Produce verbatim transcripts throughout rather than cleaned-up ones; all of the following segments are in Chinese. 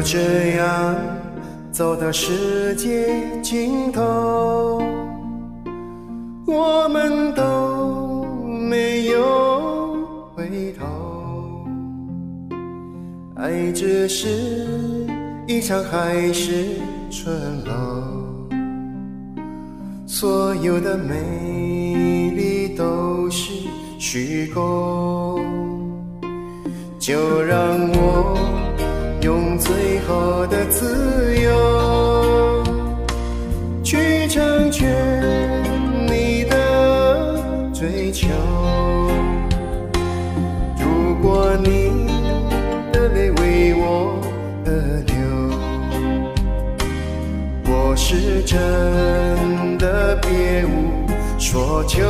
这样走到世界尽头，我们都没有回头。爱只是一场海市蜃楼，所有的美丽都是虚构。就让我用最后的自由去成全你的追求。如果你的泪为我而流，我是真的别无所求。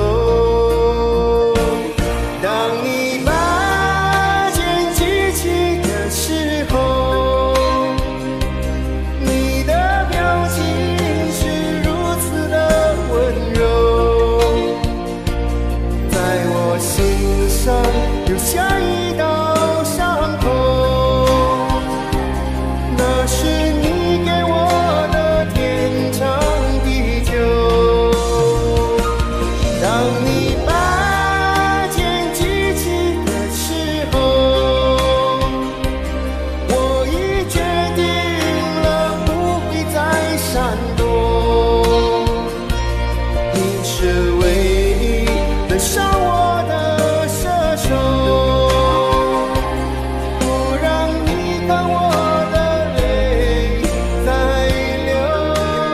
当你把剑举起的时候，你的表情是如此的温柔，在我心上留下一道伤口，那是你给我的天长地久。当你把剑举起的时候，我已决定了不会再闪躲。你是唯一能伤我的射手，不让你看我的泪在流。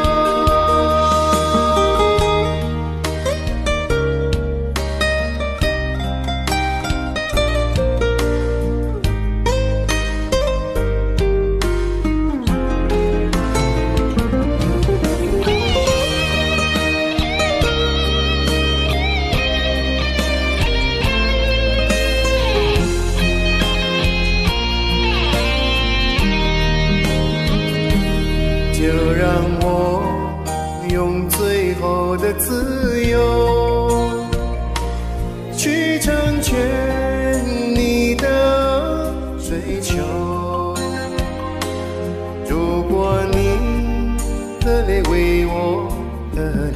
就让我用最后的自由去成全你的追求。如果你的泪为我而